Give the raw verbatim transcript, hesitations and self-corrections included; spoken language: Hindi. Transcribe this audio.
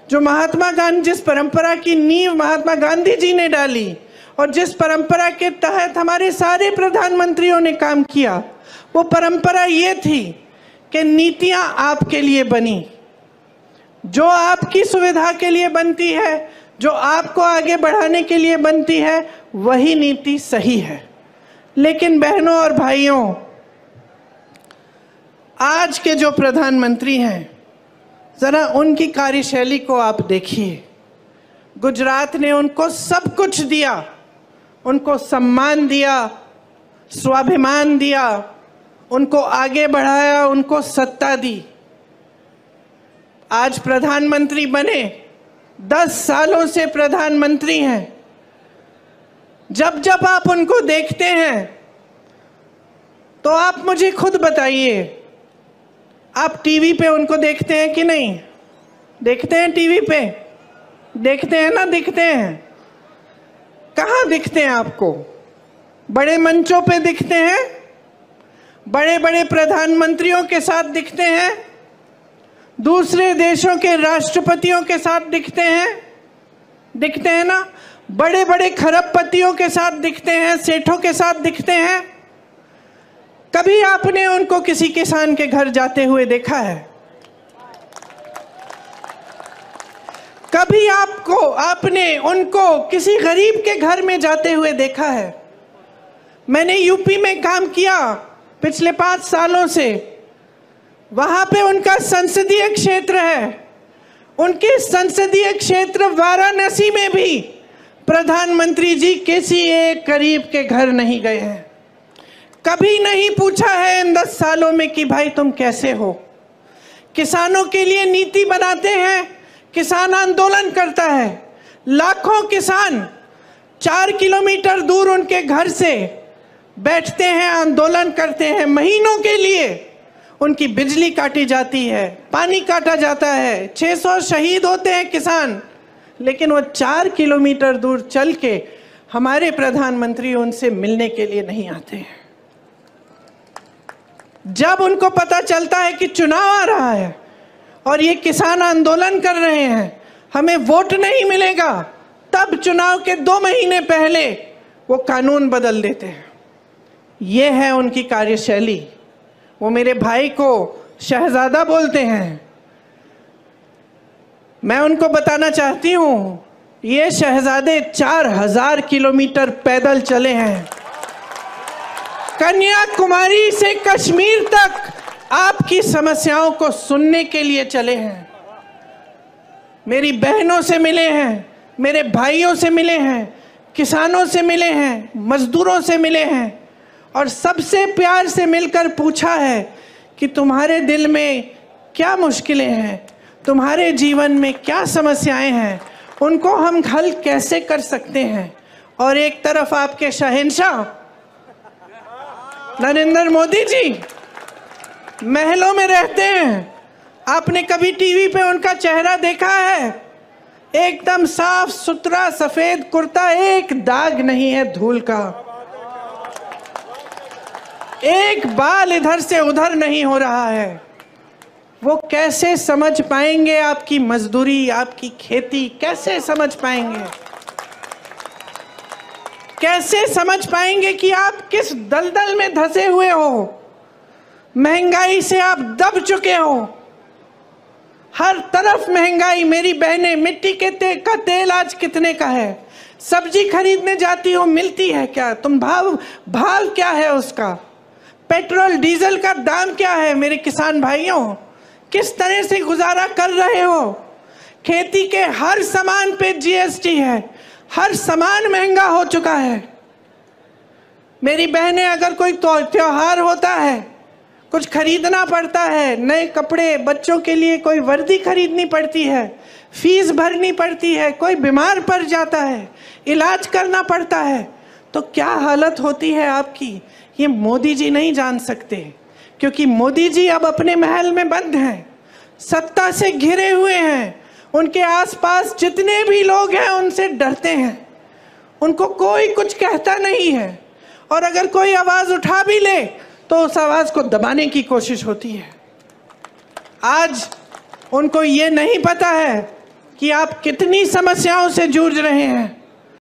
जो महात्मा गांधी, जिस परंपरा की नींव महात्मा गांधी जी ने डाली और जिस परंपरा के तहत हमारे सारे प्रधानमंत्रियों ने काम किया, वो परंपरा ये थी कि नीतियां आपके लिए बनी, जो आपकी सुविधा के लिए बनती है, जो आपको आगे बढ़ाने के लिए बनती है, वही नीति सही है। लेकिन बहनों और भाइयों, आज के जो प्रधानमंत्री हैं, जरा उनकी कार्यशैली को आप देखिए। गुजरात ने उनको सब कुछ दिया, उनको सम्मान दिया, स्वाभिमान दिया, उनको आगे बढ़ाया, उनको सत्ता दी। आज प्रधानमंत्री बने, दस सालों से प्रधानमंत्री हैं। जब जब आप उनको देखते हैं तो आप मुझे खुद बताइए, आप टीवी पे उनको देखते हैं कि नहीं? देखते हैं टीवी पे? देखते हैं ना? दिखते हैं। कहाँ दिखते हैं आपको? बड़े मंचों पे दिखते हैं, बड़े बड़े प्रधानमंत्रियों के साथ दिखते हैं, दूसरे देशों के राष्ट्रपतियों के साथ दिखते हैं, दिखते हैं ना? बड़े बड़े खरबपतियों के साथ दिखते हैं, सेठों के साथ दिखते हैं। कभी आपने उनको किसी किसान के घर जाते हुए देखा है? कभी आपको आपने उनको किसी गरीब के घर में जाते हुए देखा है? मैंने यूपी में काम किया पिछले पांच सालों से। वहां पे उनका संसदीय क्षेत्र है। उनके संसदीय क्षेत्र वाराणसी में भी प्रधानमंत्री जी किसी एक गरीब के घर नहीं गए हैं। कभी नहीं पूछा है इन दस सालों में कि भाई तुम कैसे हो। किसानों के लिए नीति बनाते हैं, किसान आंदोलन करता है। लाखों किसान चार किलोमीटर दूर उनके घर से बैठते हैं, आंदोलन करते हैं। महीनों के लिए उनकी बिजली काटी जाती है, पानी काटा जाता है, छह सौ शहीद होते हैं किसान, लेकिन वो चार किलोमीटर दूर चल के हमारे प्रधानमंत्री उनसे मिलने के लिए नहीं आते हैं। जब उनको पता चलता है कि चुनाव आ रहा है और ये किसान आंदोलन कर रहे हैं, हमें वोट नहीं मिलेगा, तब चुनाव के दो महीने पहले वो कानून बदल देते हैं। ये है उनकी कार्यशैली। वो मेरे भाई को शहजादा बोलते हैं। मैं उनको बताना चाहती हूँ, ये शहजादे चार हजार किलोमीटर पैदल चले हैं। कन्याकुमारी से कश्मीर तक आपकी समस्याओं को सुनने के लिए चले हैं। मेरी बहनों से मिले हैं, मेरे भाइयों से मिले हैं, किसानों से मिले हैं, मजदूरों से मिले हैं और सबसे प्यार से मिलकर पूछा है कि तुम्हारे दिल में क्या मुश्किलें हैं, तुम्हारे जीवन में क्या समस्याएं हैं, उनको हम हल कैसे कर सकते हैं। और एक तरफ आपके शहंशाह नरेंद्र मोदी जी महलों में रहते हैं। आपने कभी टीवी पे उनका चेहरा देखा है? एकदम साफ सुथरा सफेद कुर्ता, एक दाग नहीं है धूल का, एक बाल इधर से उधर नहीं हो रहा है। वो कैसे समझ पाएंगे आपकी मजदूरी, आपकी खेती? कैसे समझ पाएंगे? कैसे समझ पाएंगे कि आप किस दलदल में धंसे हुए हो? महंगाई से आप दब चुके हो। हर तरफ महंगाई। मेरी बहनें, मिट्टी के ते, का तेल आज कितने का है? सब्जी खरीदने जाती हो, मिलती है क्या? तुम भाव भाव क्या है उसका? पेट्रोल डीजल का दाम क्या है? मेरे किसान भाइयों, किस तरह से गुजारा कर रहे हो? खेती के हर सामान पे जीएसटी है, हर सामान महंगा हो चुका है। मेरी बहनें, अगर कोई त्योहार होता है, कुछ खरीदना पड़ता है, नए कपड़े, बच्चों के लिए कोई वर्दी खरीदनी पड़ती है, फीस भरनी पड़ती है, कोई बीमार पड़ जाता है, इलाज करना पड़ता है, तो क्या हालत होती है आपकी? ये मोदी जी नहीं जान सकते, क्योंकि मोदी जी अब अपने महल में बंद हैं, सत्ता से घिरे हुए हैं। उनके आसपास जितने भी लोग हैं उनसे डरते हैं, उनको कोई कुछ कहता नहीं है, और अगर कोई आवाज उठा भी ले तो उस आवाज को दबाने की कोशिश होती है। आज उनको ये नहीं पता है कि आप कितनी समस्याओं से जूझ रहे हैं।